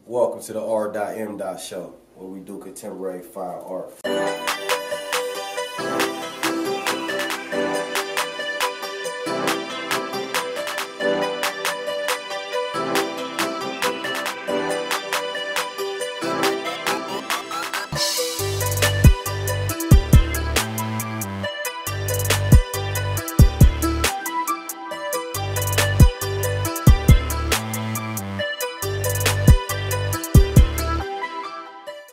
Welcome to the R.M. Show, where we do contemporary fine art.